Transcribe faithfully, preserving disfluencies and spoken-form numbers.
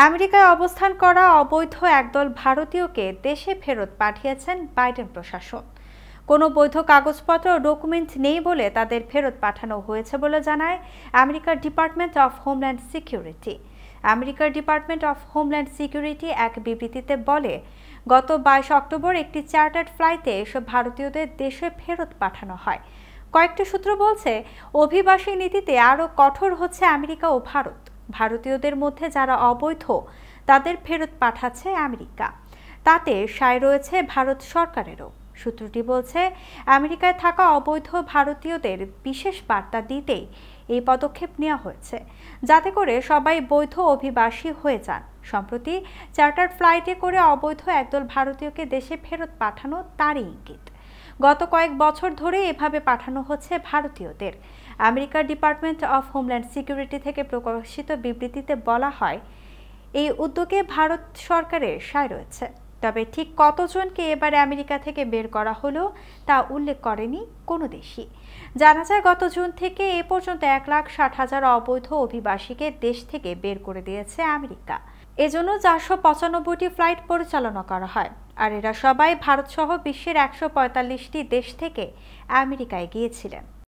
আমেরিকায় অবস্থান করা অবৈধ একদল ভারতীয়কে দেশে ফেরত পাঠিয়েছেন বাইডেন প্রশাসন। কোনো বৈধ কাগজপত্র ও ডকুমেন্ট নেই বলে তাদের ফেরত পাঠানো হয়েছে বলে জানায় আমেরিকার ডিপার্টমেন্ট অফ হোমল্যান্ড সিকিউরিটি। আমেরিকার ডিপার্টমেন্ট অফ হোমল্যান্ড সিকিউরিটি এক বিবৃতিতে বলে, গত বাইশ অক্টোবর একটি চার্টার্ড ফ্লাইটে এসব ভারতীয়দের দেশে ফেরত পাঠানো হয়। কয়েকটি সূত্র বলছে, অভিবাসী নীতিতে আরও কঠোর হচ্ছে আমেরিকা ও ভারত। ভারতীয়দের মধ্যে যারা অবৈধ তাদের ফেরত পাঠাচ্ছে আমেরিকা, তাতে সায় রয়েছে ভারত সরকারেরও। সূত্রটি বলছে, আমেরিকায় থাকা অবৈধ ভারতীয়দের বিশেষ বার্তা দিতেই এই পদক্ষেপ নেওয়া হয়েছে, যাতে করে সবাই বৈধ অভিবাসী হয়ে যান। সম্প্রতি চার্টার্ড ফ্লাইটে করে অবৈধ একদল ভারতীয়কে দেশে ফেরত পাঠানো তারই ইঙ্গিত। গত কয়েক বছর ধরে এভাবে পাঠানো হচ্ছে ভারতীয়দের। আমেরিকার ডিপার্টমেন্ট অফ হোমল্যান্ড সিকিউরিটি থেকে প্রকাশিত বিবৃতিতে বলা হয়, এই উদ্যোগে ভারত সরকারের সায় রয়েছে। তবে ঠিক কতজনকে এবারে আমেরিকা থেকে বের করা হলো তা উল্লেখ করেনি কোনো দেশই। জানা যায়, গত জুন থেকে এ পর্যন্ত এক লাখ ষাট হাজার অবৈধ অভিবাসীকে দেশ থেকে বের করে দিয়েছে আমেরিকা। এজন্য চারশো পঁচানব্বইটি ফ্লাইট পরিচালনা করা হয়, আর এরা সবাই ভারতসহ বিশ্বের একশো পঁয়তাল্লিশটি দেশ থেকে আমেরিকায় গিয়েছিলেন।